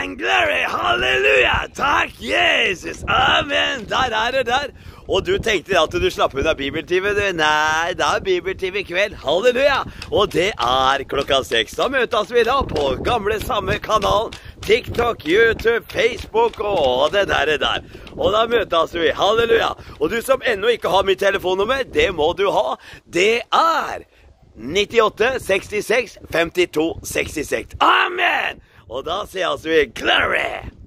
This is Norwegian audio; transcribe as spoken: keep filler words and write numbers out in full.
Amen, glory, halleluja, takk Jesus, amen, der er det der. Og du tenkte at du slapp unna bibeltime, du. Nei, det er bibeltime i kveld, halleluja. Og det er klokka seks. Da møtes vi da på gamle samme kanal, TikTok, YouTube, Facebook og det der det der. Og da møtes vi, halleluja. Og du som ennå ikke har mitt telefonnummer, det må du ha. Det er nittiåtte sekstiseks femtito sekstiseks. Amen! Og da sier vi glory!